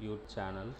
YouTube channel.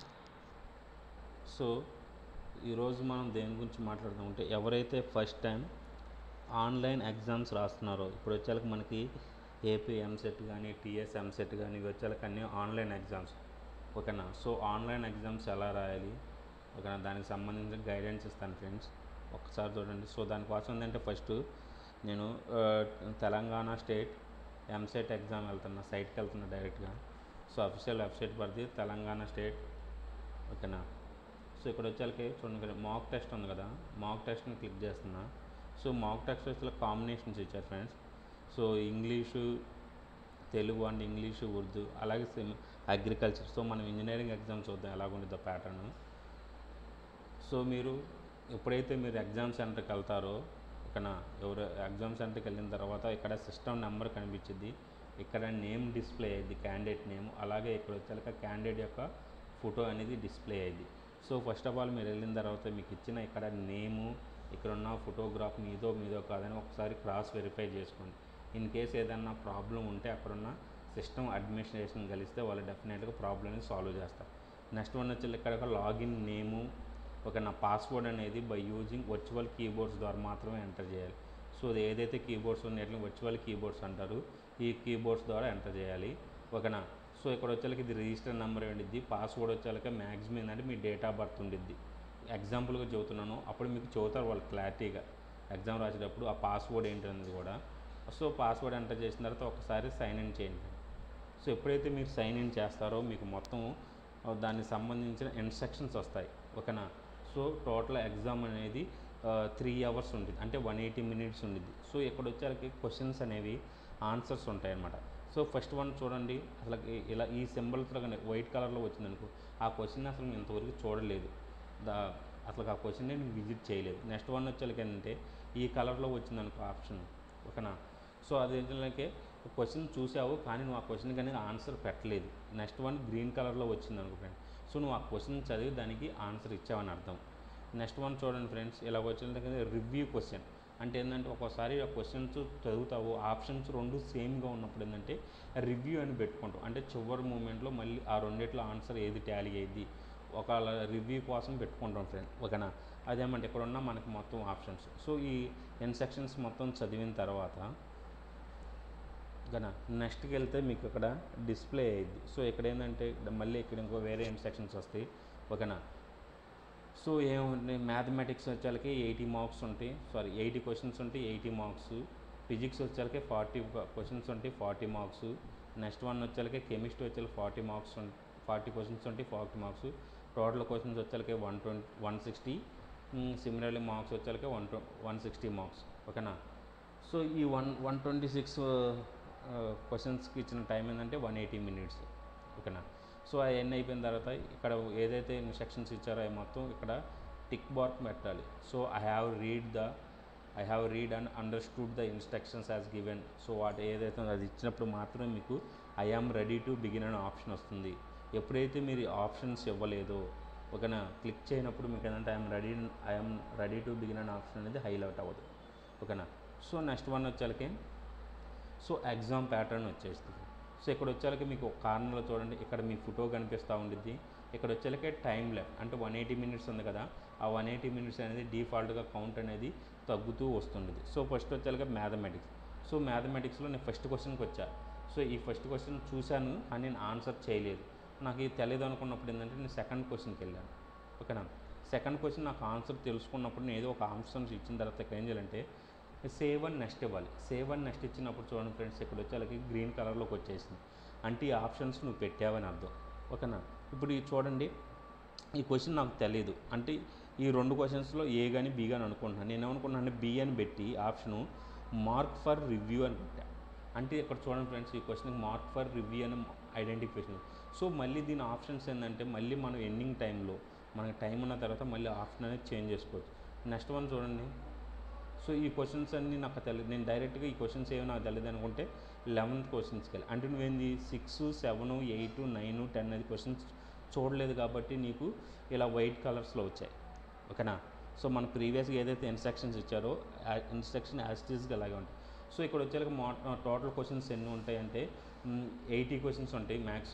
So ఈరోజు మనం దేని గురించి మాట్లాడుతామంటే, ఎవరైతే ఫస్ట్ టైం ఆన్లైన్ ఎగ్జామ్స్ రాస్తున్నారో, ఇప్పుడు వచ్చేలకు మనకి ఏపీ ఎంసెట్ కానీ టీఎస్ ఎంసెట్ కానీ ఇవి వచ్చేలకు అన్నీ ఆన్లైన్ ఎగ్జామ్స్. ఓకేనా. సో ఆన్లైన్ ఎగ్జామ్స్ ఎలా రాయాలి, ఓకేనా, దానికి సంబంధించిన గైడెన్స్ ఇస్తాను ఫ్రెండ్స్, ఒక్కసారి చూడండి. సో దానికోసం ఏంటంటే, ఫస్ట్ నేను తెలంగాణ స్టేట్ ఎంసెట్ ఎగ్జామ్ వెళ్తున్నా, సైట్కి వెళ్తున్నా డైరెక్ట్గా. సో అఫీషియల్ వెబ్సైట్ పడితే తెలంగాణ స్టేట్, ఓకేనా. సో ఇక్కడ వచ్చేకి చూడండి, మాక్ టెస్ట్ ఉంది కదా, మాక్ టెస్ట్ని క్లిక్ చేస్తున్నా. సో మాక్ టెస్ట్ వచ్చే కాంబినేషన్స్ ఇచ్చారు friends. So English, Telugu and English, Urdu, అలాగే అగ్రికల్చర్. సో మనం ఇంజనీరింగ్ ఎగ్జామ్స్ చూద్దాం ఎలాగుంటుందో ప్యాటర్న్. సో మీరు ఎప్పుడైతే మీరు ఎగ్జామ్ సెంటర్కి వెళ్తారో, ఓకేనా, ఎవరు ఎగ్జామ్ సెంటర్కి వెళ్ళిన తర్వాత ఇక్కడ సిస్టమ్ నెంబర్ కనిపించింది, ఇక్కడ నేమ్ డిస్ప్లే అయ్యింది, క్యాండిడేట్ నేమ్, అలాగే ఇక్కడ వచ్చాక క్యాండిడేట్ యొక్క ఫోటో అనేది డిస్ప్లే అయ్యింది. సో ఫస్ట్ ఆఫ్ ఆల్ మీరు వెళ్ళిన తర్వాత మీకు ఇచ్చిన ఇక్కడ నేము, ఇక్కడ ఉన్న ఫోటోగ్రాఫ్ మీదో కాదని ఒకసారి క్రాస్ వెరిఫై చేసుకోండి. ఇన్ కేస్ ఏదన్నా ప్రాబ్లం ఉంటే అక్కడున్న సిస్టమ్ అడ్మినిస్ట్రేషన్ కలిస్తే వాళ్ళు డెఫినెట్గా ప్రాబ్లమ్ని సాల్వ్ చేస్తారు. నెక్స్ట్ వన్ వచ్చి ఇక్కడ లాగిన్ నేము, ఓకే, నా పాస్వర్డ్ అనేది బై యూజింగ్ వర్చువల్ కీబోర్డ్స్ ద్వారా మాత్రమే ఎంటర్ చేయాలి. సో ఏదైతే కీబోర్డ్స్ ఉన్నాయో వర్చువల్ కీబోర్డ్స్ అంటారు, ఈ కీబోర్డ్స్ ద్వారా ఎంటర్ చేయాలి, ఓకేనా. సో ఇక్కడ వచ్చేకి ఇది రిజిస్టర్ నెంబర్ ఉండిద్ది, పాస్వర్డ్ వచ్చేకి మ్యాక్సిమం ఏంటంటే మీ డేట్ ఆఫ్ బర్త్ ఉండిద్ది. ఎగ్జాంపుల్గా చెబుతున్నాను, అప్పుడు మీకు చెబుతారు వాళ్ళు క్లారిటీగా ఎగ్జామ్ రాసేటప్పుడు ఆ పాస్వర్డ్ ఏంటనేది కూడా. సో పాస్వర్డ్ ఎంటర్ చేసిన తర్వాత ఒకసారి సైన్ ఇన్ చేయండి. సో ఎప్పుడైతే మీరు సైన్ ఇన్ చేస్తారో మీకు మొత్తం దానికి సంబంధించిన ఇన్స్ట్రక్షన్స్ వస్తాయి, ఓకేనా. సో టోటల్ ఎగ్జామ్ అనేది 3 hours ఉంటుంది, అంటే 180 minutes ఉండిద్ది. సో ఇక్కడ వచ్చేసరికి క్వశ్చన్స్ అనేవి ఆన్సర్స్ ఉంటాయి అన్నమాట. సో ఫస్ట్ వన్ చూడండి, అసలు ఇలా ఈ సింబల్స్లో కానీ వైట్ కలర్లో వచ్చిందనుకో, ఆ క్వశ్చన్ అసలు నేను ఇంతవరకు చూడలేదు, అసలు ఆ క్వశ్చన్ నేను విజిట్ చేయలేదు. నెక్స్ట్ వన్ వచ్చేసరికి ఏంటంటే ఈ కలర్లో వచ్చిందనుకో ఆప్షన్, ఓకేనా. సో అది ఏంటంటే క్వశ్చన్ చూసావు కానీ నువ్వు ఆ క్వశ్చన్ కానీ ఆన్సర్ పెట్టలేదు. నెక్స్ట్ వన్ గ్రీన్ కలర్లో వచ్చింది అనుకో ఫ్రెండ్, సో నువ్వు ఆ క్వశ్చన్ చదివి దానికి ఆన్సర్ ఇచ్చావని అర్థం. నెక్స్ట్ వన్ చూడండి ఫ్రెండ్స్, ఇలా వచ్చిన రివ్యూ క్వశ్చన్ అంటే ఏంటంటే, ఒక్కోసారి ఆ క్వశ్చన్స్ చదువుతావు, ఆప్షన్స్ రెండు సేమ్గా ఉన్నప్పుడు ఏంటంటే రివ్యూ అని పెట్టుకుంటావు, అంటే చివరి మూమెంట్లో మళ్ళీ ఆ రెండిట్లో ఆన్సర్ ఏది టాలీ అయ్యింది ఒకవేళ రివ్యూ కోసం పెట్టుకుంటాం ఫ్రెండ్, ఓకేనా. అదేమంటే ఇక్కడ ఉన్న మనకి మొత్తం ఆప్షన్స్. సో ఈ ఇన్స్ట్రక్షన్స్ మొత్తం చదివిన తర్వాత ఓకేనా, నెక్స్ట్కి వెళ్తే మీకు ఇక్కడ డిస్ప్లే అయ్యింది. సో ఇక్కడ ఏంటంటే మళ్ళీ ఇక్కడ ఇంకో వేరే ఇన్స్ట్రక్షన్స్ వస్తాయి, ఓకేనా. సో ఏముంది, మ్యాథమెటిక్స్ వచ్చేకి 80 marks ఉంటాయి, 80 questions ఉంటాయి, 80 marks. ఫిజిక్స్ వచ్చేకి 40 questions ఉంటాయి, 40 marks. నెక్స్ట్ వన్ వచ్చేకి కెమిస్ట్రీ వచ్చేకి 40 marks 40 questions ఉంటాయి, 40 marks. టోటల్ క్వశ్చన్స్ వచ్చేకి 160. సిమిలర్లీ మార్క్స్ వచ్చేకి 160 marks, ఓకేనా. సో ఈ 126 క్వశ్చన్స్కి ఇచ్చిన టైం ఏంటంటే 180 minutes, ఓకేనా. సో అవన్నీ అయిపోయిన తర్వాత ఇక్కడ ఏదైతే ఇన్స్ట్రక్షన్స్ ఇచ్చారో అవి మొత్తం ఇక్కడ టిక్ మార్క్ పెట్టాలి. So I have read and understood the instructions as given. So వాటి ఏదైతే అది ఇచ్చినప్పుడు మాత్రమే మీకు I am ready to begin అనే ఆప్షన్ వస్తుంది. ఎప్పుడైతే మీరు ఆప్షన్స్ ఇవ్వలేదో, ఓకేనా, క్లిక్ చేయనప్పుడు మీకు ఏంటంటే I am ready to begin అనే ఆప్షన్ అనేది హైలైట్ అవ్వదు, ఓకేనా. సో నెక్స్ట్ వన్ వచ్చేకి సో ఎగ్జామ్ ప్యాటర్న్ వచ్చేస్తుంది. సో ఇక్కడ వచ్చేకి మీకు ఒక కార్నర్లో చూడండి, ఇక్కడ మీ ఫోటో కనిపిస్తూ ఉండిద్ది. ఇక్కడ వచ్చేకి టైం లెఫ్ట్ అంటే 180 minutes ఉంది కదా, ఆ 180 minutes అనేది డిఫాల్ట్గా కౌంట్ అనేది తగ్గుతూ వస్తుండేది. సో ఫస్ట్ వచ్చేకి మ్యాథమెటిక్స్. సో మ్యాథమెటిక్స్లో నేను ఫస్ట్ క్వశ్చన్కి వచ్చా. సో ఈ ఫస్ట్ క్వశ్చన్ చూశాను కానీ నేను ఆన్సర్ చేయలేదు, నాకు ఇది తెలియదు అనుకున్నప్పుడు ఏంటంటే నేను సెకండ్ క్వశ్చన్కి వెళ్ళాను, ఓకేనా. సెకండ్ క్వశ్చన్ నాకు ఆన్సర్ తెలుసుకున్నప్పుడు నేను ఏదో ఒక ఆన్సర్ ఇచ్చిన తర్వాత ఇక్కడ ఏం చేయాలంటే సేవ్ అండ్ నెక్స్ట్ ఇవ్వాలి. సేవ్ అండ్ నెక్స్ట్ ఇచ్చినప్పుడు చూడండి ఫ్రెండ్స్, ఇక్కడ వచ్చి అలాగే గ్రీన్ కలర్లోకి వచ్చేసింది, అంటే ఈ ఆప్షన్స్ నువ్వు పెట్టావని అర్థం, ఓకేనా. ఇప్పుడు ఇది చూడండి, ఈ క్వశ్చన్ నాకు తెలియదు అంటే ఈ రెండు క్వశ్చన్స్లో ఏ కానీ బి కానీ అనుకుంటున్నాను. నేను ఏమనుకున్నాను అంటే బి అని పెట్టి ఆప్షను మార్క్ ఫర్ రివ్యూ అని పెట్టా. అంటే ఇక్కడ చూడండి ఫ్రెండ్స్, ఈ క్వశ్చన్కి మార్క్ ఫర్ రివ్యూ అని ఐడెంటిఫికేషన్. సో మళ్ళీ దీని ఆప్షన్స్ ఏంటంటే మళ్ళీ మనం ఎండింగ్ టైంలో మనకి టైం ఉన్న తర్వాత మళ్ళీ ఆప్షన్ అనేది చేంజ్ చేసుకోవచ్చు. నెక్స్ట్ వన్ చూడండి, సో ఈ క్వశ్చన్స్ అన్నీ నాకు తెలియదు, నేను డైరెక్ట్గా ఈ క్వశ్చన్స్ ఏమో నాకు తెలియదు అనుకుంటే 11th క్వశ్చన్స్కి వెళ్ళి, అంటే నువ్వేంది 6, 7, 8, 9, 10 అనేది క్వశ్చన్స్ చూడలేదు కాబట్టి నీకు ఇలా వైట్ కలర్స్లో వచ్చాయి, ఓకేనా. సో మన ప్రీవియస్గా ఏదైతే ఇన్స్ట్రక్షన్స్ ఇచ్చారో ఆ ఇన్స్ట్రక్షన్ యాజ్ ఇట్ ఈస్గా అలాగే ఉంటాయి. సో ఇక్కడ వచ్చేలాగా టోటల్ క్వశ్చన్స్ ఎన్ని ఉంటాయంటే 80 questions ఉంటాయి మ్యాథ్స్లో,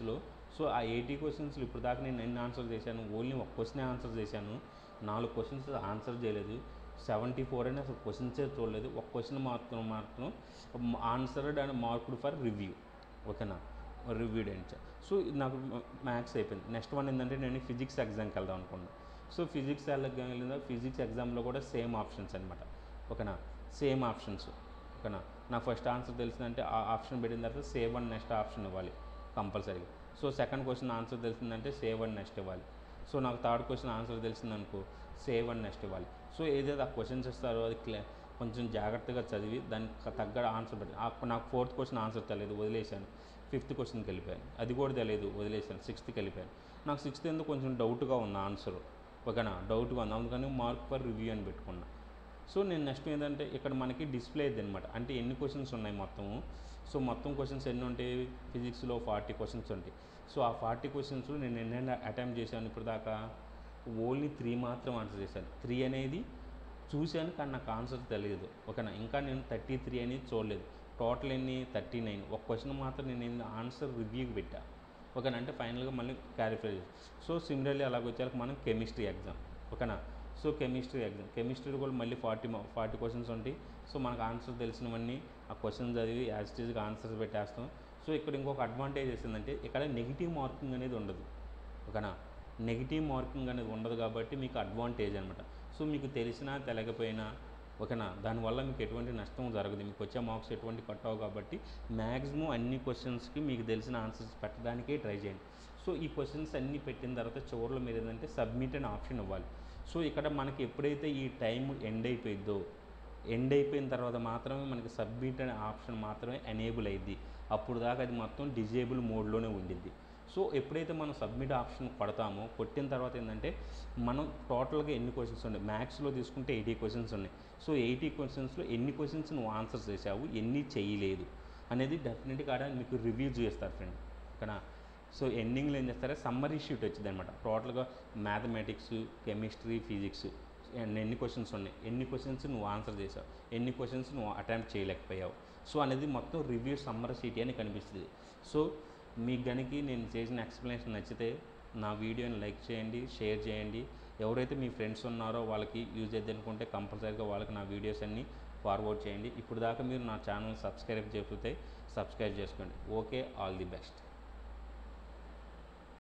సో ఆ 80 క్వశ్చన్స్లో ఇప్పుడు దాకా నేను ఎన్ని ఆన్సర్ చేశాను, ఓన్లీ ఒక క్వశ్చనే ఆన్సర్ చేశాను. 4 క్వశ్చన్స్ ఆన్సర్ చేయలేదు. 74 అయినా అసలు క్వశ్చన్సే చూడలేదు. ఒక క్వశ్చన్ మాత్రం answered and marked for review. ఓకేనా, రివ్యూడ్ అండ్ సో నాకు మ్యాథ్స్ అయిపోయింది. నెక్స్ట్ వన్ ఏంటంటే నేను ఫిజిక్స్ ఎగ్జామ్కి వెళ్దాం అనుకున్నాను. సో ఫిజిక్స్ వెళ్ళిందా, ఫిజిక్స్ ఎగ్జామ్లో కూడా సేమ్ ఆప్షన్స్ అనమాట. ఓకేనా, సేమ్ ఆప్షన్స్. ఓకేనా, నా ఫస్ట్ ఆన్సర్ తెలిసిందంటే ఆ ఆప్షన్ పెట్టిన తర్వాత సేవ్ అండ్ నెక్స్ట్ ఆప్షన్ ఇవ్వాలి కంపల్సరీగా. సో సెకండ్ క్వశ్చన్ ఆన్సర్ తెలిసిందంటే సేవ్ అండ్ నెక్స్ట్ ఇవ్వాలి. సో నాకు థర్డ్ క్వశ్చన్ ఆన్సర్ తెలిసిందనుకో సేవ్ అండ్ నెక్స్ట్ ఇవ్వాలి. సో ఏదైతే ఆ క్వశ్చన్స్ ఇస్తారో అది కొంచెం జాగ్రత్తగా చదివి దానికి తగ్గ ఆన్సర్ పెట్టి నాకు ఫోర్త్ క్వశ్చన్ ఆన్సర్ తెలియదు, వదిలేశాను. ఫిఫ్త్ క్వశ్చన్కి వెళ్ళిపోయాను, అది కూడా తెలియదు, వదిలేశాను. సిక్స్త్కి వెళ్ళిపోయాను. నాకు సిక్స్త్ ఎందుకు కొంచెం డౌట్గా ఉంది ఆన్సర్. ఓకేనా, డౌట్గా ఉంది, అందుకని మార్క్ ఫర్ రివ్యూ అని పెట్టుకున్నా. సో నేను నెక్స్ట్ ఏంటంటే ఇక్కడ మనకి డిస్ప్లే అయింది అనమాట, అంటే ఎన్ని క్వశ్చన్స్ ఉన్నాయి మొత్తము. సో మొత్తం క్వశ్చన్స్ ఎన్ని ఉంటాయి, ఫిజిక్స్లో 40 క్వశ్చన్స్ ఉంటాయి. సో ఆ 40 క్వశ్చన్స్ నేను ఎన్ని అటెంప్ట్ చేశాను ఇప్పుడు దాకా, ఓన్లీ 3 మాత్రం ఆన్సర్ చేశాను. 3 అనేది చూశాను కానీ నాకు ఆన్సర్ తెలియదు. ఓకేనా, ఇంకా నేను 33 అనేది చూడలేదు. టోటల్ ఎన్ని 39. ఒక క్వశ్చన్ మాత్రం నేను ఆన్సర్ రివ్యూకి పెట్టా. ఓకేనా, అంటే ఫైనల్గా మళ్ళీ క్లారిఫై చేసి. సో సిమిలర్లీ అలాగ వచ్చాక మనం కెమిస్ట్రీ ఎగ్జామ్. ఓకేనా, సో కెమిస్ట్రీ ఎగ్జామ్, కెమిస్ట్రీ కూడా మళ్ళీ 40 క్వశ్చన్స్ ఉంటాయి. సో మనకు ఆన్సర్ తెలిసినవన్నీ ఆ క్వశ్చన్ చదివి యాజ్ ఇట్ ఈజ్గా ఆన్సర్స్ పెట్టేస్తాం. సో ఇక్కడ ఇంకొక అడ్వాంటేజ్ ఏంటంటే ఇక్కడ నెగిటివ్ మార్కింగ్ అనేది ఉండదు. ఓకేనా, నెగిటివ్ మార్కింగ్ అనేది ఉండదు కాబట్టి మీకు అడ్వాంటేజ్ అనమాట. సో మీకు తెలిసినా తెలియకపోయినా ఓకేనా, దానివల్ల మీకు ఎటువంటి నష్టం జరగదు, మీకు వచ్చే మార్క్స్ ఎటువంటి కట్ అవ్వవు. కాబట్టి మ్యాక్సిమం అన్ని క్వశ్చన్స్కి మీకు తెలిసిన ఆన్సర్స్ పెట్టడానికే ట్రై చేయండి. సో ఈ క్వశ్చన్స్ అన్నీ పెట్టిన తర్వాత చివరిలో మీరు ఏంటంటే సబ్మిట్ అనే ఆప్షన్ ఇవ్వాలి. సో ఇక్కడ మనకి ఎప్పుడైతే ఈ టైం ఎండ్ అయిపోయిన తర్వాత మాత్రమే మనకి సబ్మిట్ అనే ఆప్షన్ మాత్రమే ఎనేబుల్ అయ్యిద్ది. అప్పుడు దాకా అది మొత్తం డిజేబుల్ మోడ్లోనే ఉండిద్ది. సో ఎప్పుడైతే మనం సబ్మిట్ ఆప్షన్ కొడతామో, కొట్టిన తర్వాత ఏంటంటే మనం టోటల్గా ఎన్ని క్వశ్చన్స్ ఉన్నాయి, మ్యాథ్స్లో తీసుకుంటే 80 క్వశ్చన్స్ ఉన్నాయి. సో 80 క్వశ్చన్స్లో ఎన్ని క్వశ్చన్స్ నువ్వు ఆన్సర్ చేసావు, ఎన్ని చేయలేదు అనేది డెఫినెట్గా మీకు రివ్యూ చేస్తారు ఫ్రెండ్. ఓకేనా, సో ఎండింగ్లో ఏం చేస్తారా, సమ్మరీ షీట్ వచ్చింది అనమాట. టోటల్గా మ్యాథమెటిక్స్, కెమిస్ట్రీ, ఫిజిక్స్ ఎన్ని క్వశ్చన్స్ ఉన్నాయి, ఎన్ని క్వశ్చన్స్ నువ్వు ఆన్సర్ చేసావు, ఎన్ని క్వశ్చన్స్ నువ్వు అటెంప్ట్ చేయలేకపోయావు, సో అనేది మొత్తం రివ్యూ సమ్మరీ షీట్ అని కనిపిస్తుంది. సో మీకు గనికి నేను చేసిన ఎక్స్ప్లెనేషన్ నచ్చితే నా వీడియోని లైక్ చేయండి, షేర్ చేయండి. ఎవరైతే మీ ఫ్రెండ్స్ ఉన్నారో వాళ్ళకి యూజ్ చేద్దాం అనుకుంటే కంపల్సరీగా వాళ్ళకి నా వీడియోస్ అన్నీ ఫార్వర్డ్ చేయండి. ఇప్పుడు దాకా మీరు నా ఛానల్ సబ్స్క్రైబ్ చేయకపోతే సబ్స్క్రైబ్ చేసుకోండి. Okay, all the best.